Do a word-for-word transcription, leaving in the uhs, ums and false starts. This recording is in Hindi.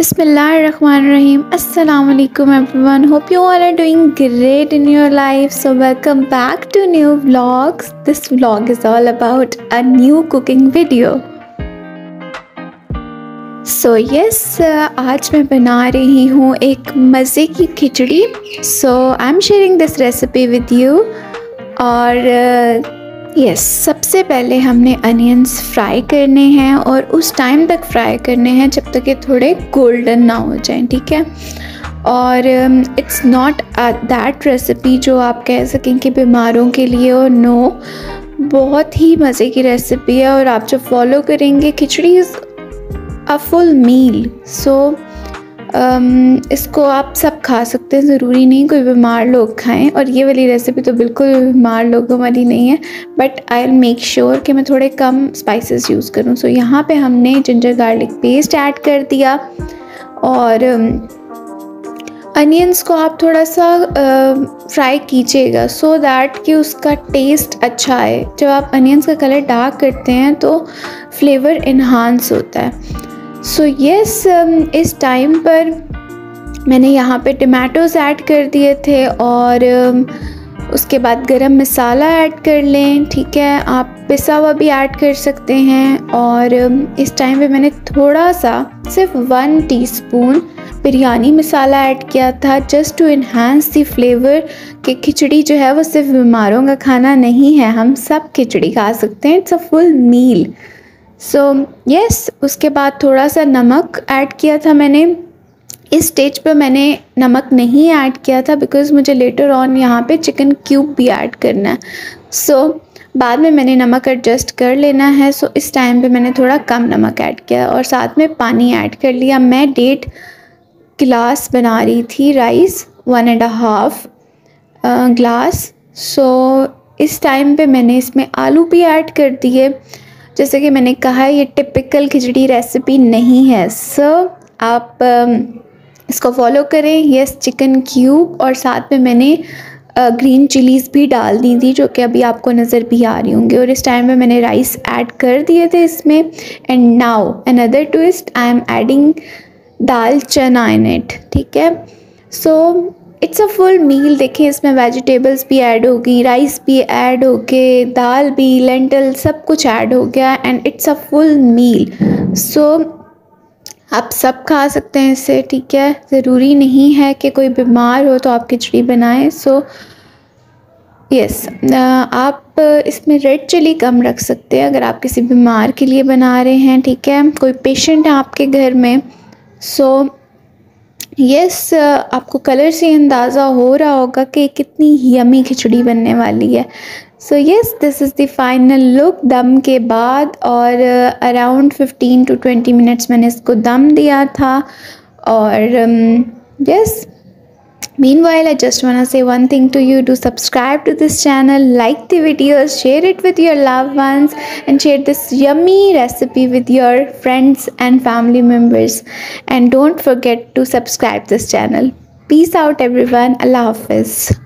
Bismillahirrahmanirrahim. Assalamu alaikum everyone. Hope you all are doing great in your life. So welcome back to new vlogs. This vlog is all about a new cooking video. So yes, uh, आज मैं बना रही हूँ एक मज़े की खिचड़ी. So I'm sharing this recipe with you. और uh, यस yes, सबसे पहले हमने अनियंस फ्राई करने हैं और उस टाइम तक फ्राई करने हैं जब तक ये थोड़े गोल्डन ना हो जाएं, ठीक है. और इट्स नॉट दैट रेसिपी जो आप कह सकें कि बीमारों के लिए, और नो, बहुत ही मज़े की रेसिपी है और आप जब फॉलो करेंगे, khichdi is a full meal. So Um, इसको आप सब खा सकते हैं, ज़रूरी नहीं कोई बीमार लोग खाएं. और ये वाली रेसिपी तो बिल्कुल बीमार लोगों वाली नहीं है, but I will make sure कि मैं थोड़े कम स्पाइसेस यूज़ करूं. सो so, यहाँ पे हमने जिंजर गार्लिक पेस्ट ऐड कर दिया. और अनियंस um, को आप थोड़ा सा फ्राई uh, कीजिएगा सो दैट कि उसका टेस्ट अच्छा आए. जब आप अनियंस का कलर डार्क करते हैं तो फ्लेवर इन्हांस होता है. सो so, येस yes, इस टाइम पर मैंने यहाँ पे टमाटोज़ ऐड कर दिए थे और उसके बाद गरम मसाला ऐड कर लें, ठीक है. आप पिसा हुआ भी ऐड कर सकते हैं. और इस टाइम पे मैंने थोड़ा सा सिर्फ one teaspoon biryani masala add किया था, just to enhance the flavour. कि खिचड़ी जो है वो सिर्फ बीमारों का खाना नहीं है, हम सब खिचड़ी खा सकते हैं. It's a full meal. So yes, उसके बाद थोड़ा सा नमक ऐड किया था मैंने. इस स्टेज पर मैंने नमक नहीं ऐड किया था बिकॉज़ मुझे लेटर ऑन यहाँ पे चिकन क्यूब भी ऐड करना है. सो so, बाद में मैंने नमक एडजस्ट कर लेना है. सो so, इस टाइम पे मैंने थोड़ा कम नमक ऐड किया और साथ में पानी ऐड कर लिया. मैं डेढ़ गिलास बना रही थी rice, one and half glass. So इस टाइम पे मैंने इसमें आलू भी ऐड कर दिए. जैसे कि मैंने कहा, ये टिपिकल खिचड़ी रेसिपी नहीं है. सो so, आप uh, इसको फॉलो करें. यस, चिकन क्यूब और साथ में मैंने ग्रीन चिलीज़ भी डाल दी थी जो कि अभी आपको नज़र भी आ रही होंगी. और इस टाइम में मैंने राइस ऐड कर दिए थे इसमें. And now another twist, I am adding dal chana in it, ठीक है. So it's a full meal. देखिए, इसमें वेजिटेबल्स भी ऐड होगी, राइस भी ऐड हो गए, दाल भी, लेंटल, सब कुछ ऐड हो गया. And it's a full meal. So आप सब खा सकते हैं इससे, ठीक है. ज़रूरी नहीं है कि कोई बीमार हो तो आप खिचड़ी बनाएं. सो यस, आप इसमें रेड चिली कम रख सकते हैं अगर आप किसी बीमार के लिए बना रहे हैं, ठीक है. कोई पेशेंट है आपके घर में. सो यस yes, आपको कलर से अंदाज़ा हो रहा होगा कि कितनी यमी खिचड़ी बनने वाली है. So yes, this is the final look दम के बाद. और around fifteen to twenty minutes मैंने इसको दम दिया था. और yes, meanwhile I just wanna say one thing to you: do subscribe to this channel, like the videos, share it with your loved ones, and share this yummy recipe with your friends and family members. And don't forget to subscribe this channel. Peace out everyone. Allah Hafiz.